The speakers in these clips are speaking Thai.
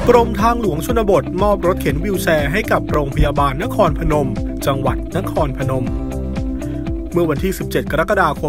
กรมทางหลวงชนบทมอบรถเข็นวีลแชร์ให้กับโรงพยาบาลนครพนมจังหวัดนครพนมเมื่อวันที่ 17 กรกฎาคม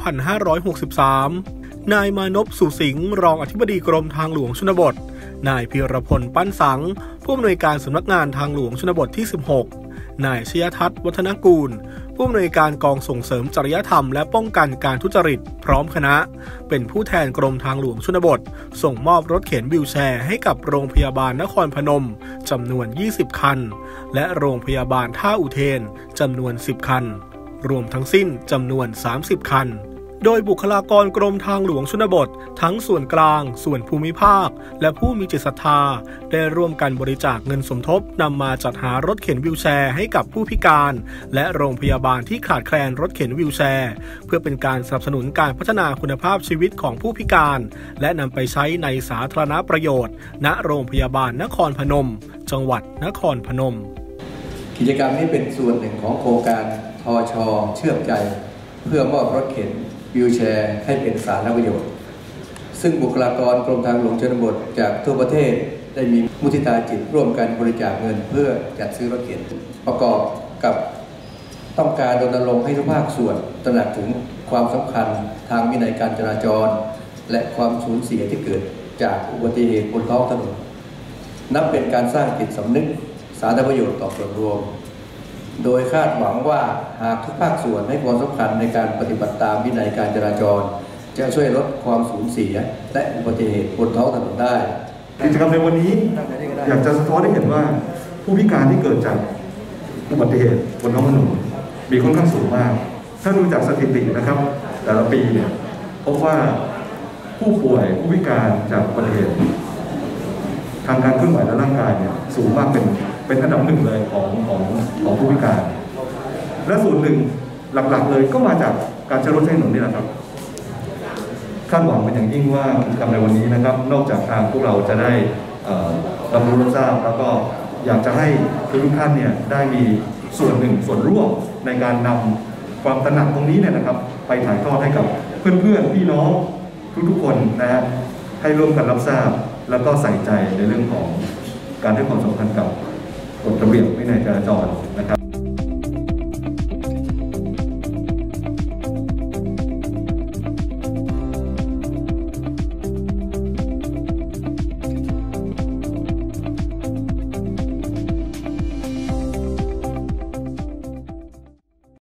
2563 นายมานพ สุสิงห์รองอธิบดีกรมทางหลวงชนบทนายพีรพล ปั้นสังผู้อำนวยการสำนักงานทางหลวงชนบทที่ 16 นายชยทัศน์ วัฒนกูลผู้อำนวยการกองส่งเสริมจริยธรรมและป้องกันการทุจริตพร้อมคณะเป็นผู้แทนกรมทางหลวงชนบทส่งมอบรถเข็นวีลแชร์ให้กับโรงพยาบาลนครพนมจำนวน 20 คันและโรงพยาบาลท่าอุเทนจำนวน 10 คันรวมทั้งสิ้นจำนวน 30 คันโดยบุคลากรกรมทางหลวงชนบททั้งส่วนกลางส่วนภูมิภาคและผู้มีจิตศรัทธาได้ร่วมกันบริจาคเงินสมทบนำมาจัดหารถเข็นวีลแชร์ให้กับผู้พิการและโรงพยาบาลที่ขาดแคลนรถเข็นวีลแชร์เพื่อเป็นการสนับสนุนการพัฒนาคุณภาพชีวิตของผู้พิการและนำไปใช้ในสาธารณประโยชน์ณโรงพยาบาลนครพนมจังหวัดนครพนมกิจกรรมนี้เป็นส่วนหนึ่งของโครงการทช.เชื่อมใจเพื่อมอบรถเข็นวีลแชร์ให้เป็นสาธารณประโยชน์ซึ่งบุคลากรกรมทางหลวงชนบทจากทั่วประเทศได้มีมุทิตาจิตร่วมกันบริจาคเงินเพื่อจัดซื้อรถเข็นประกอบกับต้องการรณรงค์ให้ทุกภาคส่วนตระหนักถึงความสำคัญทางวินัยการจราจรและความสูญเสียที่เกิดจากอุบัติเหตุบนท้องถนนนับเป็นการสร้างจิตสำนึกสาธารณประโยชน์ต่อส่วนรวมโดยคาดหวังว่าหากทุกภาคส่วนให้ความสำคัญในการปฏิบัติตามวินัยการจราจรจะช่วยลดความสูญเสียและอุบัติเหตุบนท้องถนนได้กิจกรรมในวันนี้อยากจะสะท้อนให้เห็นว่าผู้พิการที่เกิดจากอุบัติเหตุบนท้องถนนมีค่อนข้างสูงมากถ้าดูจากสถิตินะครับแต่ละปีเนี่ยพบว่าผู้ป่วยผู้พิการจากอุบัติเหตุทางการเคลื่อนไหวและร่างกายเนี่ยสูงมากเป็นอันดับหนึ่งเลยของผู้พิการและส่วนหนึ่งหลักๆเลยก็มาจากการใช้รถใช้ถนนนี่แหละครับคาดหวังเป็นอย่างยิ่งว่ากิจกรรมในวันนี้นะครับนอกจากทางพวกเราจะได้รับรู้รับทราบแล้วก็อยากจะให้ทุกท่านเนี่ยได้มีส่วนหนึ่งส่วนร่วมในการนำความตระหนักตรงนี้เนี่ยนะครับไปถ่ายทอดให้กับเพื่อนๆพี่น้องทุกๆคนนะฮะให้ร่วมกันรับทราบแล้วก็ใส่ใจในเรื่องของการให้ความสำคัญกับกฎระเบียบวินัยจราจรนะครับ